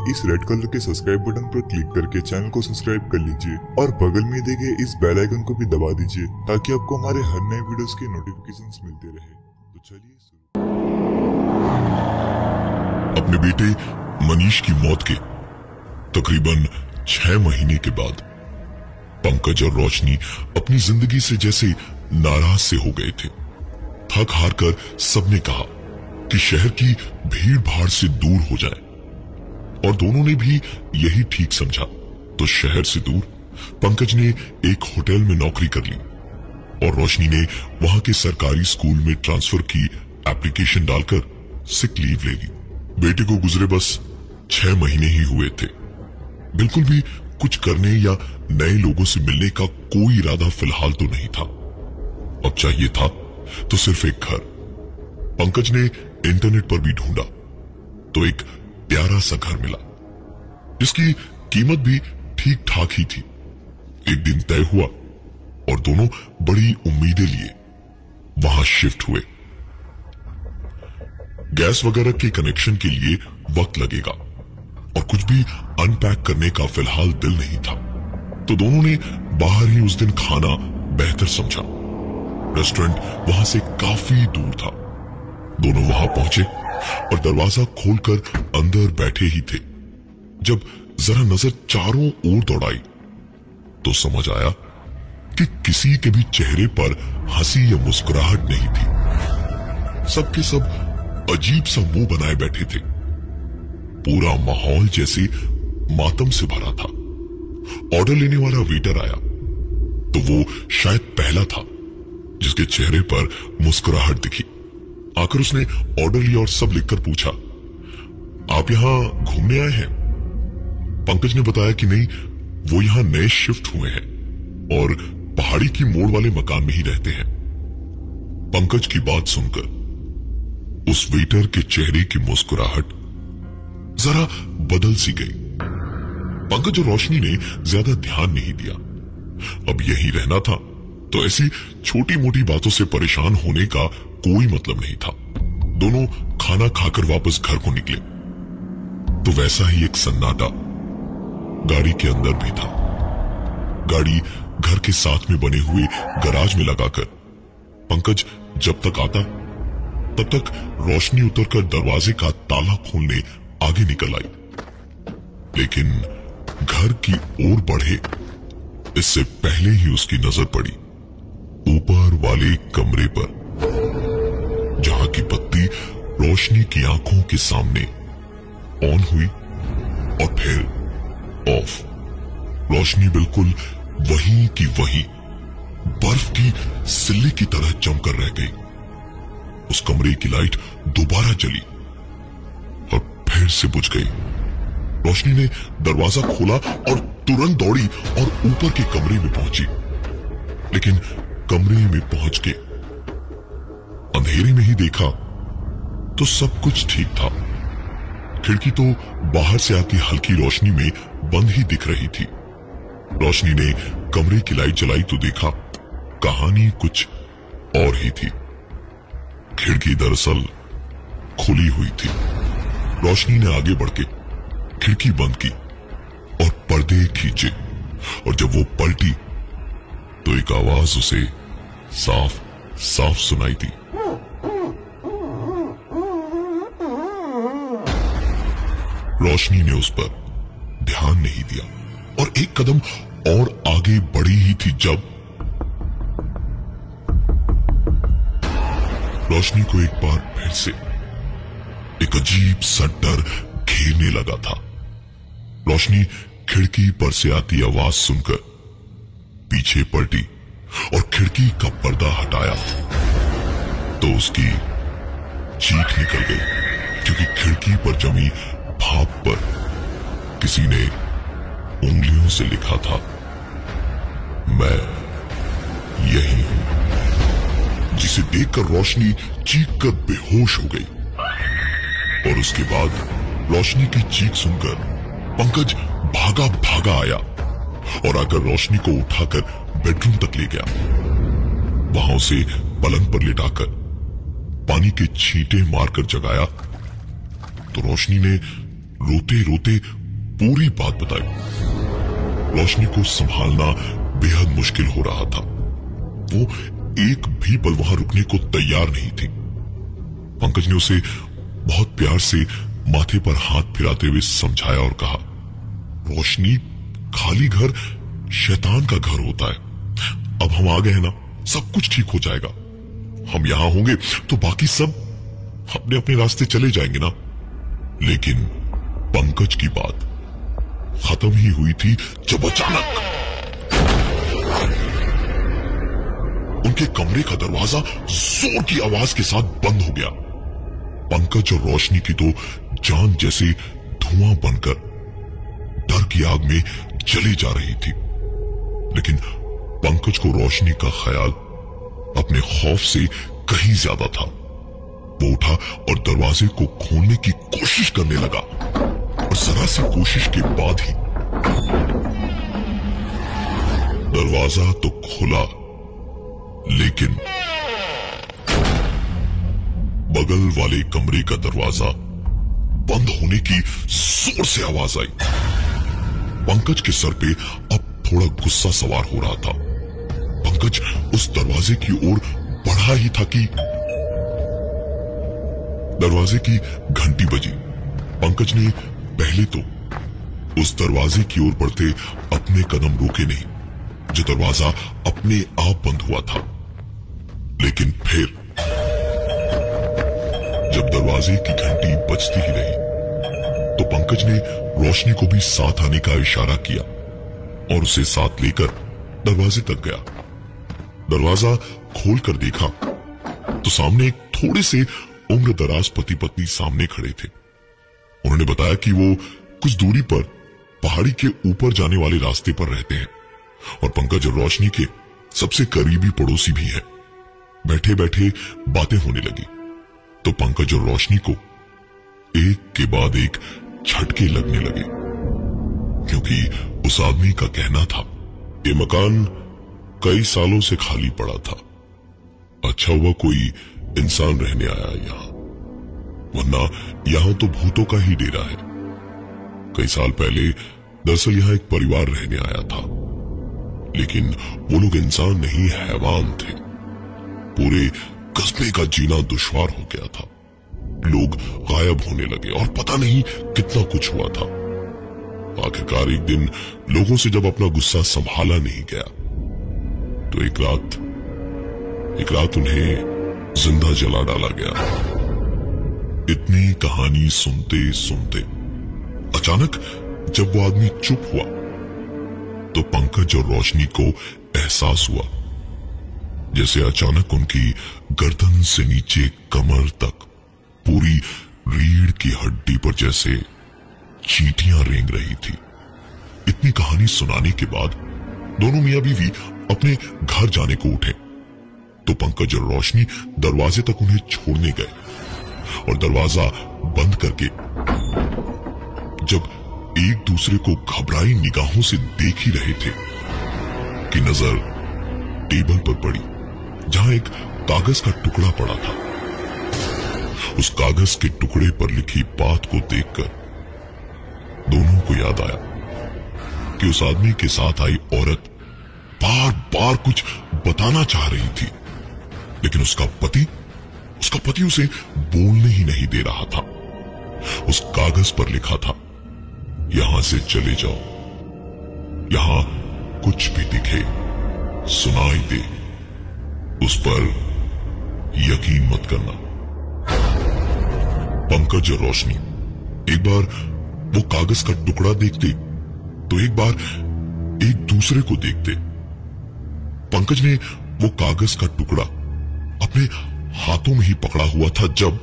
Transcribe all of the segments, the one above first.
इस red colour के subscribe button पर क्लिक करके चैनल को सब्सक्राइब कर लीजिए और बगल में दिए गए इस बेल आइकन को भी दबा दीजिए ताकि आपको हमारे हर नए वीडियोस के नोटिफिकेशंस मिलते रहे। तो चलिए अपने बेटे मनीष की मौत के तकरीबन 6 महीने के बाद पंकज और रोशनी अपनी जिंदगी से जैसे नाराज से हो गए थे। थक हार कर सबने कहा कि शहर की भीड़ भाड़ से दूर हो जाए और दोनों ने भी यही ठीक समझा। तो शहर से दूर पंकज ने एक होटल में नौकरी कर ली और रोशनी ने वहां के सरकारी स्कूल में ट्रांसफर की एप्लीकेशन डालकर सिक लीव ले ली। बेटे को गुजरे बस 6 महीने ही हुए थे। बिल्कुल भी कुछ करने या नए लोगों से मिलने का कोई इरादा फिलहाल तो नहीं था। अब चाहिए था तो सिर्फ एक घर। पंकज ने इंटरनेट पर भी ढूंढा तो एक प्यारा सा घर मिला जिसकी कीमत भी ठीक ठाक ही थी। एक दिन तय हुआ और दोनों बड़ी उम्मीदें लिए वहां शिफ्ट हुए। गैस वगैरह के कनेक्शन के लिए वक्त लगेगा और कुछ भी अनपैक करने का फिलहाल दिल नहीं था, तो दोनों ने बाहर ही उस दिन खाना बेहतर समझा। रेस्टोरेंट वहां से काफी दूर था। दोनों वहां पहुंचे और दरवाजा खोलकर अंदर बैठे ही थे जब जरा नजर चारों ओर दौड़ाई तो समझ आया कि किसी के भी चेहरे पर हंसी या मुस्कुराहट नहीं थी। सबके सब अजीब सा मुंह बनाए बैठे थे। पूरा माहौल जैसे मातम से भरा था। ऑर्डर लेने वाला वेटर आया तो वो शायद पहला था जिसके चेहरे पर मुस्कुराहट दिखी। आकर उसने ऑर्डर लिया और सब लिखकर पूछा, आप यहां घूमने आए हैं? पंकज ने बताया कि नहीं, वो यहां नए शिफ्ट हुए हैं और पहाड़ी की मोड़ वाले मकान में ही रहते हैं। पंकज की बात सुनकर उस वेटर के चेहरे की मुस्कुराहट जरा बदल सी गई। पंकज और रोशनी ने ज्यादा ध्यान नहीं दिया। अब यही रहना था तो ऐसी छोटी मोटी बातों से परेशान होने का कोई मतलब नहीं था। दोनों खाना खाकर वापस घर को निकले तो वैसा ही एक सन्नाटा गाड़ी के अंदर भी था। गाड़ी घर के साथ में बने हुए गराज में लगाकर पंकज जब तक आता तब तक रोशनी उतरकर दरवाजे का ताला खोलने आगे निकल आई, लेकिन घर की ओर बढ़े इससे पहले ही उसकी नजर पड़ी ऊपर वाले कमरे पर जहां की बत्ती रोशनी की आंखों के सामने ऑन हुई और फिर ऑफ। रोशनी बिल्कुल वहीं की वहीं बर्फ की सिल्ली की तरह जमकर रह गई। उस कमरे की लाइट दोबारा जली और फिर से बुझ गई। रोशनी ने दरवाजा खोला और तुरंत दौड़ी और ऊपर के कमरे में पहुंची, लेकिन कमरे में पहुंच के अंधेरे में ही देखा तो सब कुछ ठीक था। खिड़की तो बाहर से आती हल्की रोशनी में बंद ही दिख रही थी। रोशनी ने कमरे की लाइट जलाई तो देखा कहानी कुछ और ही थी। खिड़की दरअसल खुली हुई थी। रोशनी ने आगे बढ़ के खिड़की बंद की और पर्दे खींचे और जब वो पलटी तो एक आवाज उसे साफ साफ सुनाई दी। रोशनी ने उस पर ध्यान नहीं दिया और एक कदम और आगे बढ़ी ही थी जब रोशनी को एक बार फिर से एक अजीब सा डर घेरने लगा था। रोशनी खिड़की पर से आती आवाज सुनकर पीछे पलटी और खिड़की का पर्दा हटाया तो उसकी चीख निकल गई, क्योंकि खिड़की पर जमी भाप पर किसी ने उंगलियों से लिखा था, मैं यही हूं। जिसे देखकर रोशनी चीख कर बेहोश हो गई और उसके बाद रोशनी की चीख सुनकर पंकज भागा भागा आया और आकर रोशनी को उठाकर बेडरूम तक ले गया। वहां उसे पलंग पर लिटाकर पानी के छींटे मारकर जगाया तो रोशनी ने रोते रोते पूरी बात बताई। रोशनी को संभालना बेहद मुश्किल हो रहा था। वो एक भी पल वहां रुकने को तैयार नहीं थी। पंकज ने उसे बहुत प्यार से माथे पर हाथ फिराते हुए समझाया और कहा, रोशनी, खाली घर शैतान का घर होता है। अब हम आ गए हैं ना, सब कुछ ठीक हो जाएगा। हम यहां होंगे तो बाकी सब अपने अपने रास्ते चले जाएंगे ना। लेकिन पंकज की बात खत्म ही हुई थी जब अचानक उनके कमरे का दरवाजा जोर की आवाज के साथ बंद हो गया। पंकज और रोशनी की तो जान जैसे धुआं बनकर डर की आग में जली जा रही थी। लेकिन पंकज को रोशनी का ख्याल अपने खौफ से कहीं ज्यादा था। वो उठा और दरवाजे को खोलने की कोशिश करने लगा और जरा सी कोशिश के बाद ही दरवाजा तो खुला, लेकिन बगल वाले कमरे का दरवाजा बंद होने की जोर से आवाज आई। पंकज के सर पे अब थोड़ा गुस्सा सवार हो रहा था। पंकज उस दरवाजे की ओर बढ़ा ही था कि दरवाजे की घंटी बजी। पंकज ने पहले तो उस दरवाजे की ओर बढ़ते अपने कदम रोके नहीं, जो दरवाजा अपने आप बंद हुआ था। लेकिन फिर जब दरवाजे की घंटी बजती ही रही तो पंकज ने रोशनी को भी साथ आने का इशारा किया और उसे साथ लेकर दरवाजे तक गया। दरवाजा खोलकर देखा तो सामने एक थोड़े से उम्र दराज पति पत्नी सामने खड़े थे। उन्होंने बताया कि वो कुछ दूरी पर पहाड़ी के ऊपर जाने वाले रास्ते पर रहते हैं और पंकज और रोशनी के सबसे करीबी पड़ोसी भी हैं। बैठे बैठे बातें होने लगी तो पंकज और रोशनी को एक के बाद एक झटके लगने लगे, क्योंकि उस आदमी का कहना था ये मकान कई सालों से खाली पड़ा था। अच्छा हुआ कोई इंसान रहने आया यहां, वरना यहां तो भूतों का ही डेरा है। कई साल पहले दरअसल यहां एक परिवार रहने आया था, लेकिन वो लोग इंसान नहीं हैवान थे। पूरे कस्बे का जीना दुश्वार हो गया था। लोग गायब होने लगे और पता नहीं कितना कुछ हुआ था। आखिरकार एक दिन लोगों से जब अपना गुस्सा संभाला नहीं गया तो एक रात उन्हें जिंदा जला डाला गया। इतनी कहानी सुनते सुनते अचानक जब वो आदमी चुप हुआ तो पंकज और रोशनी को एहसास हुआ जैसे अचानक उनकी गर्दन से नीचे कमर तक पूरी रीढ़ की हड्डी पर जैसे चींटियां रेंग रही थी। इतनी कहानी सुनाने के बाद दोनों मियां बीवी अपने घर जाने को उठे तो पंकज और रोशनी दरवाजे तक उन्हें छोड़ने गए और दरवाजा बंद करके जब एक दूसरे को घबराई निगाहों से देख ही रहे थे कि नजर टेबल पर पड़ी जहां एक कागज का टुकड़ा पड़ा था। उस कागज के टुकड़े पर लिखी बात को देखकर दोनों को याद आया कि उस आदमी के साथ आई औरत बार बार कुछ बताना चाह रही थी, लेकिन उसका पति उसे बोलने ही नहीं दे रहा था। उस कागज पर लिखा था, यहां से चले जाओ, यहां कुछ भी दिखे सुनाई दे उस पर यकीन मत करना। पंकज और रोशनी एक बार वो कागज का टुकड़ा देखते तो एक बार एक दूसरे को देखते। पंकज ने वो कागज का टुकड़ा अपने हाथों में ही पकड़ा हुआ था जब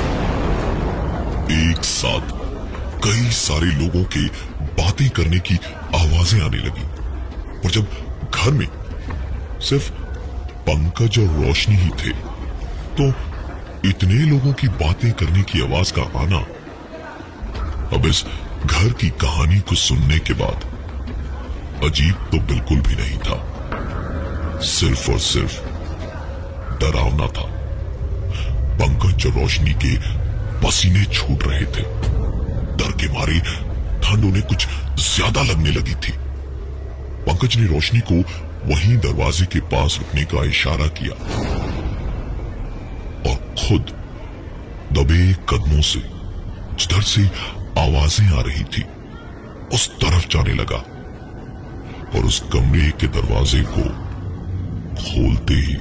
एक साथ कई सारे लोगों के बातें करने की आवाजें आने लगी और जब घर में सिर्फ पंकज और रोशनी ही थे तो इतने लोगों की बातें करने की आवाज का आना अब इस घर की कहानी को सुनने के बाद अजीब तो बिल्कुल भी नहीं था, सिर्फ और सिर्फ डरावना था। पंकज और रोशनी के पसीने छूट रहे थे, डर के मारे ठंड उन्हें कुछ ज्यादा लगने लगी थी। पंकज ने रोशनी को वहीं दरवाजे के पास रुकने का इशारा किया और खुद दबे कदमों से जिधर से आवाजें आ रही थी उस तरफ जाने लगा और उस कमरे के दरवाजे को खोलते ही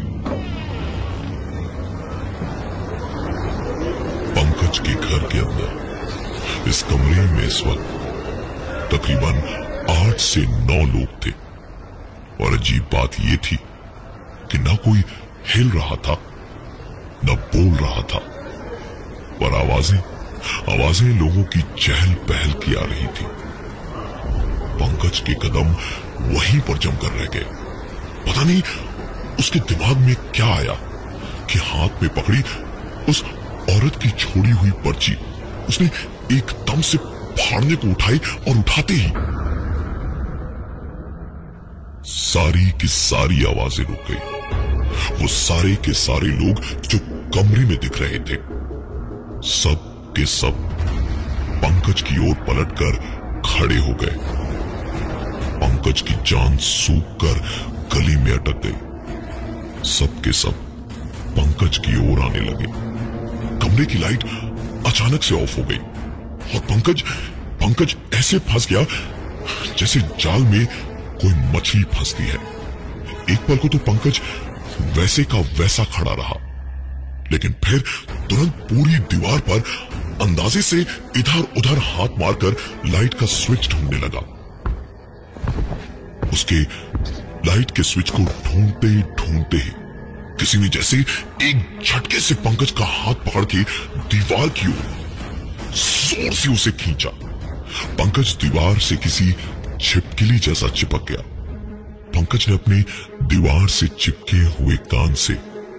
पंकज के घर के अंदर इस कमरे में इस वक्त तकरीबन 8 से 9 लोग थे और अजीब बात यह थी कि ना कोई हिल रहा था न बोल रहा था, पर आवाजें लोगों की चहल पहल की आ रही थी। पंकज के कदम वहीं पर जमकर रह गए। पता नहीं उसके दिमाग में क्या आया कि हाथ में पकड़ी उस औरत की छोड़ी हुई पर्ची उसने एकदम से फाड़ने को उठाई और उठाते ही सारी की सारी आवाजें रुक गई। वो सारे के सारे लोग जो कमरे में दिख रहे थे सब के सब पंकज की ओर पलटकर खड़े हो गए। पंकज की जान सूखकर गली में अटक गई। सब के सब पंकज की ओर आने लगे। कमरे की लाइट अचानक से ऑफ हो गई और पंकज ऐसे फंस गया जैसे जाल में कोई मछली फंसती है। एक पल को तो पंकज वैसे का वैसा खड़ा रहा, लेकिन फिर तुरंत पूरी दीवार पर अंदाजे से इधर उधर हाथ मारकर लाइट का स्विच ढूंढने लगा। उसके लाइट के स्विच को ढूंढते ही किसी ने जैसे एक झटके से पंकज का हाथ पकड़ के दीवार की ओर जोर से उसे खींचा। पंकज दीवार से किसी छिपकली जैसा चिपक गया। पंकज ने अपनी दीवार से चिपके हुए कान से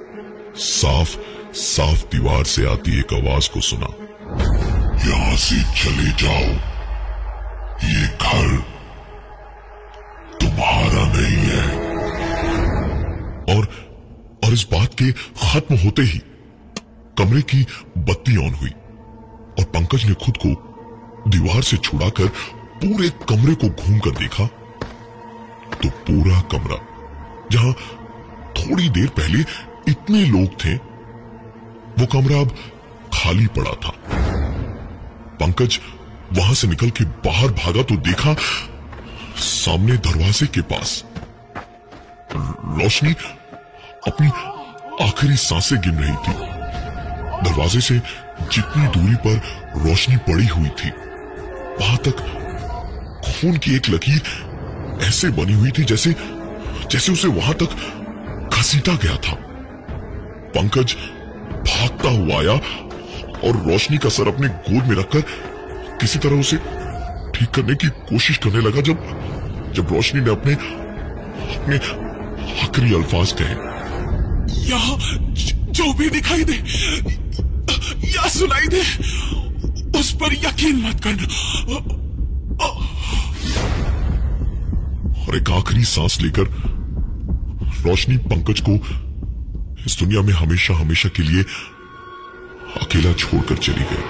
साफ दीवार से आती एक आवाज को सुना, यहां से चले जाओ, ये घर तुम्हारा नहीं है। और इस बात के खत्म होते ही कमरे की बत्ती ऑन हुई और पंकज ने खुद को दीवार से छुड़ाकर पूरे कमरे को घूमकर देखा तो पूरा कमरा, जहां थोड़ी देर पहले इतने लोग थे, वो कमरा अब खाली पड़ा था। पंकज वहां से निकल के बाहर भागा तो देखा सामने दरवाजे के पास रोशनी अपनी आखिरी सांसें गिन रही थी। दरवाजे से जितनी दूरी पर रोशनी पड़ी हुई थी वहां तक खून की एक लकीर ऐसे बनी हुई थी जैसे उसे वहां तक घसीटा गया था। पंकज भागता हुआ आया और रोशनी का सर अपने गोद में रखकर किसी तरह उसे ठीक करने की कोशिश करने लगा जब रोशनी ने अपने आखिरी अल्फाज कहे, यहाँ जो भी दिखाई दे या सुनाई दे उस पर यकीन मत करना। और एक आखिरी सांस लेकर रोशनी पंकज को इस दुनिया में हमेशा हमेशा के लिए अकेला छोड़कर चली गई।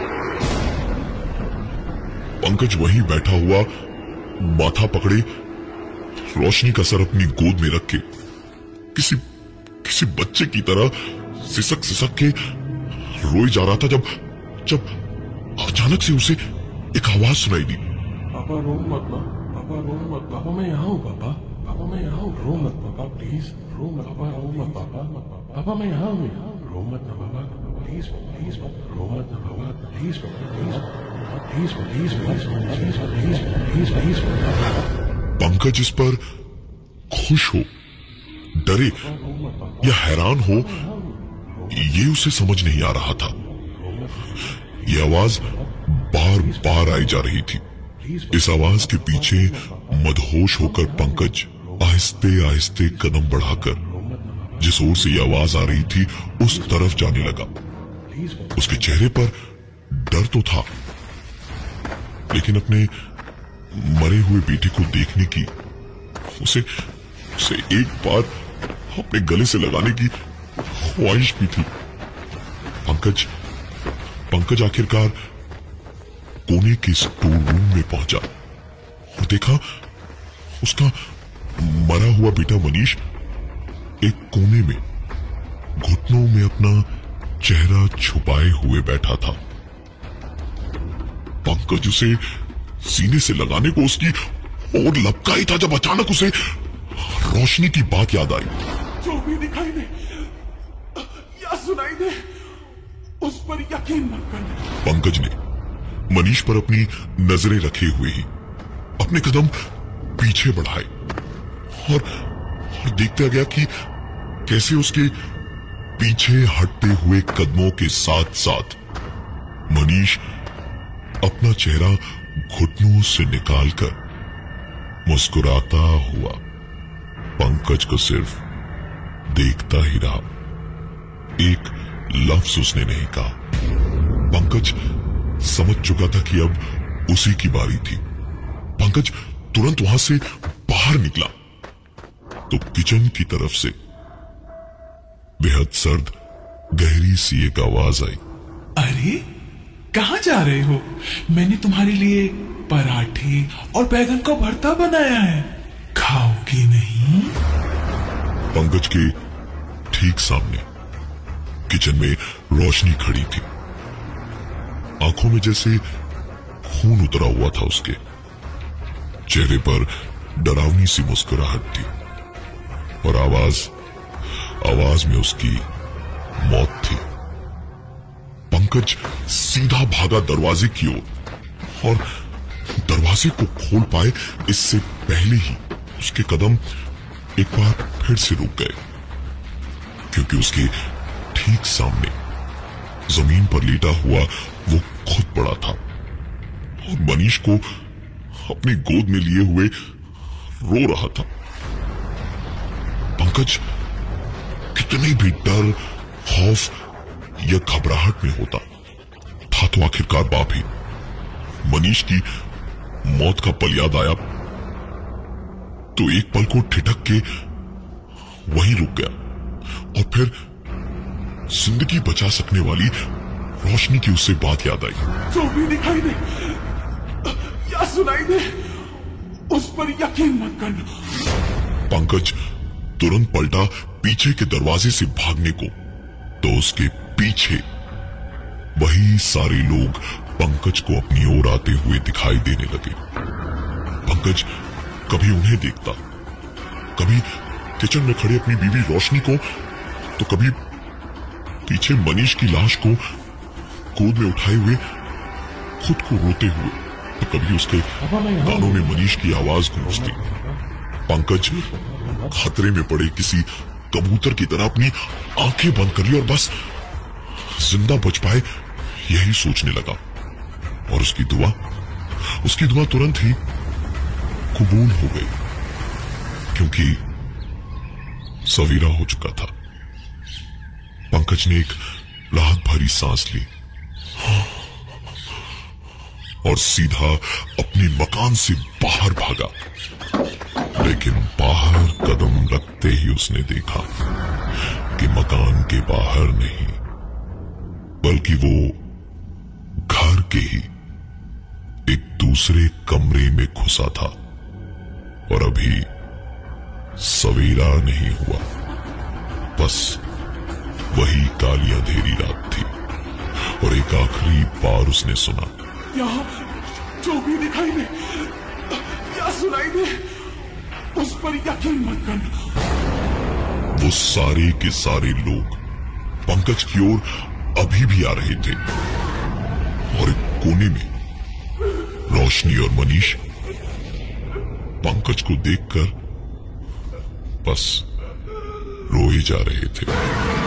पंकज वहीं बैठा हुआ माथा पकड़े रोशनी का सर अपनी गोद में रख के किसी बच्चे की तरह सिसक के रोई जा रहा था जब अचानक से उसे एक आवाज सुनाई दी, पापा रो मत ना, पापा रो मत, पापा मैं यहाँ हूँ, पापा मैं यहाँ हूँ, रो मत पापा प्लीज, रो मत पापा, रो मत पापा मैं यहाँ हूँ, रो मत ना पापा प्लीज रो मत ना पापा प्लीज प्लीज। पंकज इस पर खुश हो, डरे या हैरान हो ये उसे समझ नहीं आ रहा था। ये आवाज बार बार आई जा रही थी। इस आवाज के पीछे मदहोश होकर पंकज आहिस्ते आहिस्ते कदम बढ़ाकर जिस ओर से ये आवाज आ रही थी उस तरफ जाने लगा। उसके चेहरे पर डर तो था, लेकिन अपने मरे हुए बेटे को देखने की उसे एक बार अपने गले से लगाने की ख्वाहिश भी थी। पंकज आखिरकार कोने के स्टोर रूम में पहुंचा और देखा उसका मरा हुआ बेटा मनीष एक कोने में घुटनों में अपना चेहरा छुपाए हुए बैठा था। पंकज उसे सीने से लगाने को उसकी और लपका ही था जब अचानक उसे रोशनी की बात याद आई। जो भी दिखाई दे या सुनाई दे उस पर यकीन मत करना। पंकज ने मनीष पर अपनी नजरें रखे हुए ही अपने कदम पीछे बढ़ाए और देखता गया कि कैसे उसके पीछे हटते हुए कदमों के साथ साथ मनीष अपना चेहरा घुटनों से निकालकर मुस्कुराता हुआ पंकज को सिर्फ देखता ही रहा। एक लफ्ज उसने नहीं कहा। पंकज समझ चुका था कि अब उसी की बारी थी। पंकज तुरंत वहां से बाहर निकला तो किचन की तरफ से बेहद सर्द गहरी सी एक आवाज आई। अरे कहाँ जा रहे हो? मैंने तुम्हारे लिए पराठे और बैगन का भरता बनाया है, खाओगे नहीं? पंकज के ठीक सामने किचन में रोशनी खड़ी थी। आंखों में जैसे खून उतरा हुआ था उसके चेहरे पर डरावनी सी मुस्कुराहट थी और आवाज में उसकी मौत थी। पंकज सीधा भागा दरवाजे की ओर और दरवाजे को खोल पाए इससे पहले ही उसके कदम एक बार फिर से रुक गए, क्योंकि उसके ठीक सामने जमीन पर लेटा हुआ वो खुद पड़ा था और मनीष को अपनी गोद में लिए हुए रो रहा था। पंकज कितने भी डर, खौफ या घबराहट में होता था तो आखिरकार बाप ही मनीष की मौत का पल याद आया तो एक पल को ठिठक के वहीं रुक गया और फिर जिंदगी बचा सकने वाली रोशनी की उससे बात याद आई। जो भी दिखाई दे या सुनाई दे उस पर यकीन मत करना। पंकज तुरंत पलटा पीछे के दरवाजे से भागने को तो उसके पीछे वही सारे लोग पंकज को अपनी ओर आते हुए दिखाई देने लगे। पंकज कभी उन्हें देखता, कभी किचन में खड़े अपनी बीवी रोशनी को, तो कभी पीछे मनीष की लाश को गोद में उठाए हुए खुद को रोते हुए, तो कभी उसके कानों में मनीष की आवाज गूंजती। पंकज खतरे में पड़े किसी कबूतर की तरह अपनी आंखें बंद कर ली और बस जिंदा बच पाए यही सोचने लगा। और उसकी दुआ तुरंत ही कबूल हो गई, क्योंकि सवेरा हो चुका था। पंकज ने एक राहत भरी सांस ली और सीधा अपने मकान से बाहर भागा। लेकिन बाहर कदम रखते ही उसने देखा कि मकान के बाहर नहीं बल्कि वो घर के ही एक दूसरे कमरे में घुसा था और अभी सवेरा नहीं हुआ, बस वही काली अंधेरी रात थी। और एक आखिरी बार उसने सुना, यहाँ जो भी दिखाई दे या सुनाई दे उस पर यकीन मत करना। वो सारे के सारे लोग पंकज की ओर अभी भी आ रहे थे और एक कोने में रोशनी और मनीष पंकज को देखकर बस रोए जा रहे थे।